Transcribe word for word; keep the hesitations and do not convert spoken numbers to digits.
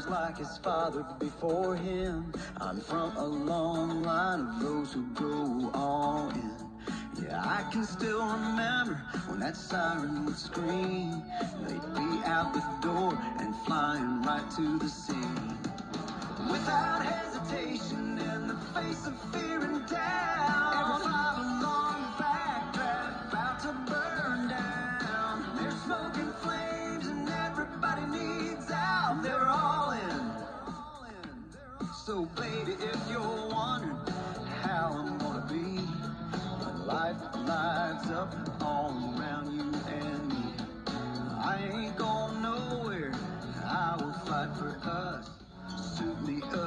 like his father before him. I'm from a long line of those who go all in. Yeah, I can still remember when that siren would scream. They'd be out the door and flying right to the scene. Without hesitation, in the face of fear and doubt, every five along the backtrack about to burn down. There's smoke and flames and everybody needs out. They're all in. So baby, if you're wondering how I'm gonna be when life lights up all around you and me, I ain't going nowhere. I will fight for us. Suit me up.